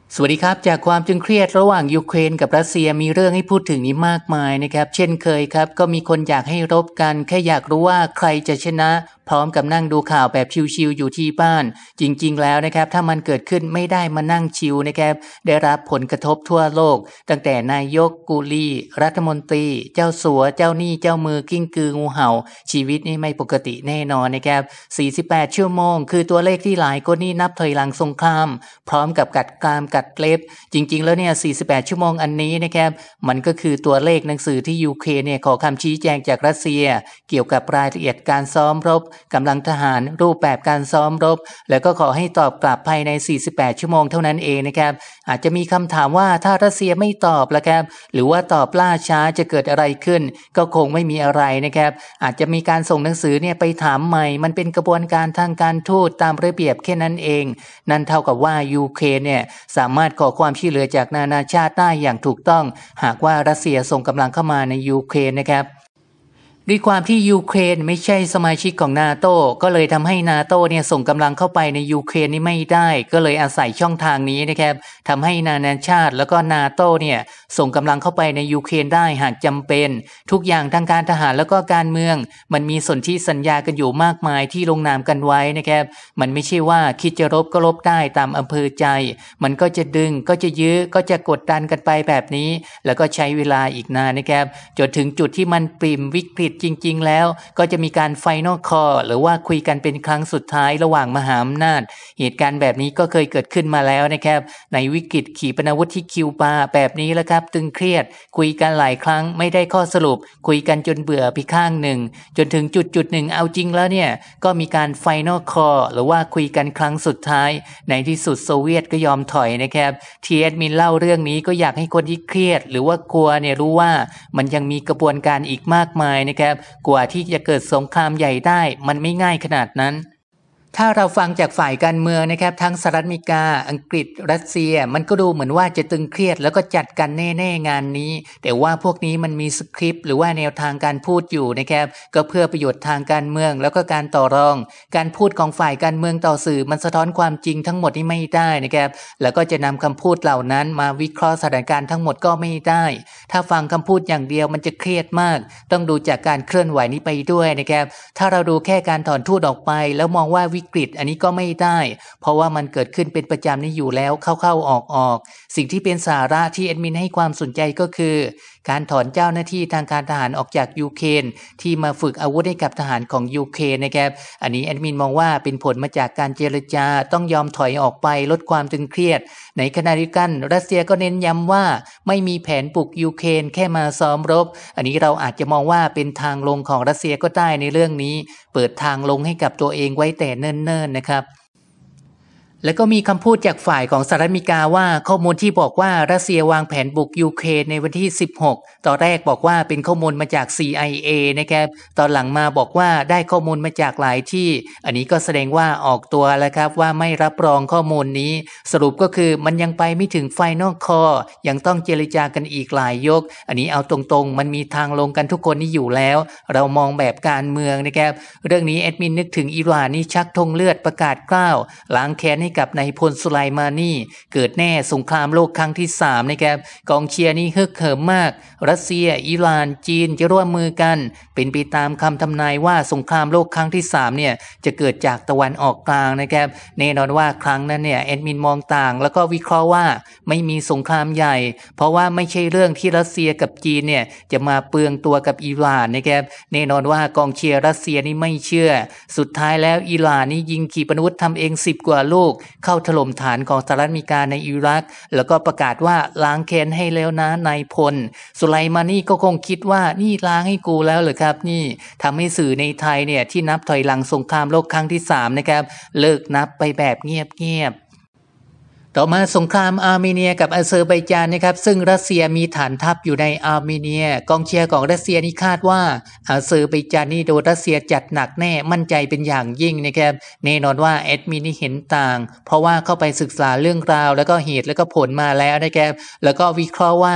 สวัสดีครับจากความตึงเครียดระหว่างยูเครนกับรัสเซียมีเรื่องให้พูดถึงนี้มากมายนะครับเช่นเคยครับก็มีคนอยากให้รบกันแค่อยากรู้ว่าใครจะชนะพร้อมกับนั่งดูข่าวแบบชิลๆอยู่ที่บ้านจริงๆแล้วนะครับถ้ามันเกิดขึ้นไม่ได้มานั่งชิลนะครับได้รับผลกระทบทั่วโลกตั้งแต่นายกกูลีรัฐมนตรีเจ้าสัวเจ้าหนี้เจ้ามือกิ้งกืองูเห่าชีวิตนี่ไม่ปกติแน่นอนนะครับ48ชั่วโมงคือตัวเลขที่หลายคนนี่นับถอยหลังสงครามพร้อมกับกัดกรามกัดเล็บจริงๆแล้วเนี่ย48ชั่วโมงอันนี้นะครับมันก็คือตัวเลขหนังสือที่ยูเครนเนี่ยขอคำชี้แจงจากรัสเซียเกี่ยวกับรายละเอียดการซ้อมรบกำลังทหารรูปแบบการซ้อมรบแล้วก็ขอให้ตอบกลับภายใน48ชั่วโมงเท่านั้นเองนะครับอาจจะมีคำถามว่าถ้ารัสเซียไม่ตอบละครับหรือว่าตอบล่าช้าจะเกิดอะไรขึ้นก็คงไม่มีอะไรนะครับอาจจะมีการส่งหนังสือเนี่ยไปถามใหม่มันเป็นกระบวนการทางการทูตตามระเบียบแค่นั้นเองนั่นเท่ากับว่ายูเครนเนี่ยสามารถขอความช่วยเหลือจากนานาชาติได้อย่างถูกต้องหากว่ารัสเซียส่งกำลังเข้ามาในยูเครนนะครับด้วยความที่ยูเครนไม่ใช่สมาชิกของนาโต้ก็เลยทำให้นาโต้เนี่ยส่งกำลังเข้าไปในยูเครนนี่ไม่ได้ก็เลยอาศัยช่องทางนี้นะครับทำให้นานาชาติแล้วก็นาโต้เนี่ยส่งกำลังเข้าไปในยูเครนได้หากจำเป็นทุกอย่างทางการทหารแล้วก็การเมืองมันมีสนธิสัญญากันอยู่มากมายที่ลงนามกันไว้นะครับมันไม่ใช่ว่าคิดจะรบก็รบได้ตามอำเภอใจมันก็จะดึงก็จะยื้อก็จะกดดันกันไปแบบนี้แล้วก็ใช้เวลาอีกนานนะครับจนถึงจุดที่มันปริ่มวิกฤตจริงๆแล้วก็จะมีการไฟนอลคอลหรือว่าคุยกันเป็นครั้งสุดท้ายระหว่างมหาอำนาจเหตุการณ์แบบนี้ก็เคยเกิดขึ้นมาแล้วนะครับในวิกฤตขีปนาวุธที่คิวบาแบบนี้แล้วครับตึงเครียดคุยกันหลายครั้งไม่ได้ข้อสรุปคุยกันจนเบื่อไปข้างหนึ่งจนถึงจุดหนึ่งเอาจริงแล้วเนี่ยก็มีการไฟนอลคอลหรือว่าคุยกันครั้งสุดท้ายในที่สุดโซเวียตก็ยอมถอยนะครับทีแอดมินเล่าเรื่องนี้ก็อยากให้คนที่เครียดหรือว่ากลัวเนี่ยรู้ว่ามันยังมีกระบวนการอีกมากมายนะครับกว่าที่จะเกิดสงครามใหญ่ได้มันไม่ง่ายขนาดนั้นถ้าเราฟังจากฝ่ายการเมืองนะครับทั้งสหรัฐอเมริกาอังกฤษรัสเซียมันก็ดูเหมือนว่าจะตึงเครียดแล้วก็จัดกันแน่ๆงานนี้แต่ว่าพวกนี้มันมีสคริปต์หรือว่าแนวทางการพูดอยู่นะครับก็เพื่อประโยชน์ทางการเมืองแล้วก็การต่อรองการพูดของฝ่ายการเมืองต่อสื่อมันสะท้อนความจริงทั้งหมดที่ไม่ได้นะครับแล้วก็จะนำคำพูดเหล่านั้นมาวิเคราะห์สถานการณ์ทั้งหมดก็ไม่ได้ถ้าฟังคำพูดอย่างเดียวมันจะเครียดมากต้องดูจากการเคลื่อนไหวนี้ไปด้วยนะครับถ้าเราดูแค่การถอนทูตออกไปแล้วมองว่าวิกฤตอันนี้ก็ไม่ได้เพราะว่ามันเกิดขึ้นเป็นประจำนี่อยู่แล้วเข้าๆออกสิ่งที่เป็นสาระที่แอดมินให้ความสนใจก็คือการถอนเจ้าหน้าที่ทางการทหารออกจากยูเครนที่มาฝึกอาวุธให้กับทหารของยูเครนนะครับอันนี้แอดมินมองว่าเป็นผลมาจากการเจรจาต้องยอมถอยออกไปลดความตึงเครียดในขณะเดียวกันรัสเซียก็เน้นย้ำว่าไม่มีแผนปลุกยูเครนแค่มาซ้อมรบอันนี้เราอาจจะมองว่าเป็นทางลงของรัสเซียก็ได้ในเรื่องนี้เปิดทางลงให้กับตัวเองไว้แต่เนิ่นๆนะครับแล้วก็มีคำพูดจากฝ่ายของสหรัฐอเมริกาว่าข้อมูลที่บอกว่ารัสเซียวางแผนบุกยูเครนในวันที่16ตอนแรกบอกว่าเป็นข้อมูลมาจาก CIA นะครับตอนหลังมาบอกว่าได้ข้อมูลมาจากหลายที่อันนี้ก็แสดงว่าออกตัวแล้วครับว่าไม่รับรองข้อมูลนี้สรุปก็คือมันยังไปไม่ถึง Final Call ยังต้องเจรจากันอีกหลายยกอันนี้เอาตรงๆมันมีทางลงกันทุกคนนี่อยู่แล้วเรามองแบบการเมืองนะครับเรื่องนี้แอดมินนึกถึงอิหร่านนี่ชักธงเลือดประกาศกล้าวล้างแค้นให้กับนายพลสุไลมานีเกิดแน่สงครามโลกครั้งที่3นะครับกองเชียร์นี่ฮึกเหิมมากรัสเซียอิหร่านจีนจะร่วมมือกันเป็นไปตามคำทำนายว่าสงครามโลกครั้งที่3เนี่ยจะเกิดจากตะวันออกกลางนะครับแน่นอนว่าครั้งนั้นเนี่ยแอดมินมองต่างแล้วก็วิเคราะห์ว่าไม่มีสงครามใหญ่เพราะว่าไม่ใช่เรื่องที่รัสเซียกับจีนเนี่ยจะมาเปลืองตัวกับอิหร่านนะครับแน่นอนว่ากองเชียร์รัสเซียนี่ไม่เชื่อสุดท้ายแล้วอิหร่านนี่ยิงขีปนาวุธทำเอง10กว่าลูกเข้าถล่มฐานของสหรัฐอเมริกาในอิรักแล้วก็ประกาศว่าล้างแค้นให้แล้วนะนายพลสุไลมานีก็คงคิดว่านี่ล้างให้กูแล้วเหรอครับนี่ทำให้สื่อในไทยเนี่ยที่นับถอยหลังสงครามโลกครั้งที่3นะครับเลิกนับไปแบบเงียบต่อมาสงครามอาร์เมเนียกับอาเซอร์ไบจานนะครับซึ่งรัสเซียมีฐานทัพอยู่ในอาร์เมเนียกองเชียร์ของรัสเซียนี่คาดว่าอาเซอร์ไบจานนี่โดนรัสเซียจัดหนักแน่มั่นใจเป็นอย่างยิ่งนะครับแน่นอนว่าแอดมินนี่เห็นต่างเพราะว่าเข้าไปศึกษาเรื่องราวแล้วก็เหตุแล้วก็ผลมาแล้วนะครับแล้วก็วิเคราะห์ว่า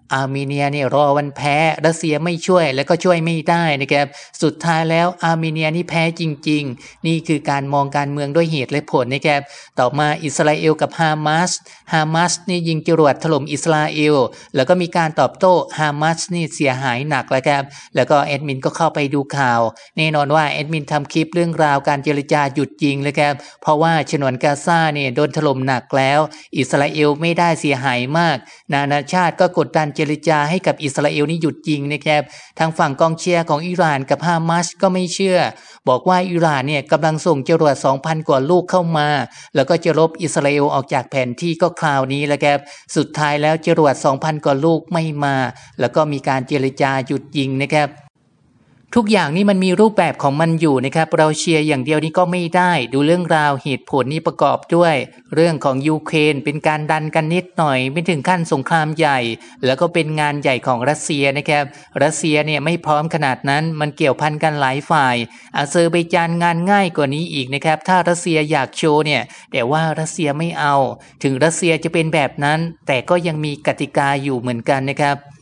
อาร์เมเนียเนี่ยรอวันแพ้รัสเซียไม่ช่วยแล้วก็ช่วยไม่ได้นะครับสุดท้ายแล้วอาร์เมเนียนี่แพ้จริงๆนี่คือการมองการเมืองด้วยเหตุและผลนะครับต่อมาอิสราเอลกับฮามาสนี่ยิงจรวดถล่มอิสราเอลแล้วก็มีการตอบโต้ฮามาสนี่เสียหายหนักแล้วครับแล้วก็แอดมินก็เข้าไปดูข่าวแน่นอนว่าแอดมินทำคลิปเรื่องราวการเจรจาหยุดยิงเลยครับเพราะว่าฉนวนกาซาเนี่ยโดนถล่มหนักแล้วอิสราเอลไม่ได้เสียหายมากนานาชาติก็กดดันเจรจาให้กับอิสราเอลนี่หยุดยิงนะครับทางฝั่งกองเชียร์ของอิหร่านกับฮามาสก็ไม่เชื่อบอกว่าอิหร่านเนี่ยกำลังส่งจรวด 2,000 กว่าลูกเข้ามาแล้วก็จะลบอิสราเอลออกจากแผนที่ก็คราวนี้แหละครับสุดท้ายแล้วจรวด 2,000 กว่าลูกไม่มาแล้วก็มีการเจรจาหยุดยิงนะครับทุกอย่างนี่มันมีรูปแบบของมันอยู่นะครับเราเชียร์อย่างเดียวนี่ก็ไม่ได้ดูเรื่องราวเหตุผลนี่ประกอบด้วยเรื่องของยูเครนเป็นการดันกันนิดหน่อยไม่ถึงขั้นสงครามใหญ่แล้วก็เป็นงานใหญ่ของรัสเซียนะครับรัสเซียเนี่ยไม่พร้อมขนาดนั้นมันเกี่ยวพันกันหลายฝ่ายอาเซอร์ไบจานงานง่ายกว่านี้อีกนะครับถ้ารัสเซียอยากโชว์เนี่ยแต่ว่ารัสเซียไม่เอาถึงรัสเซียจะเป็นแบบนั้นแต่ก็ยังมีกติกาอยู่เหมือนกันนะครับ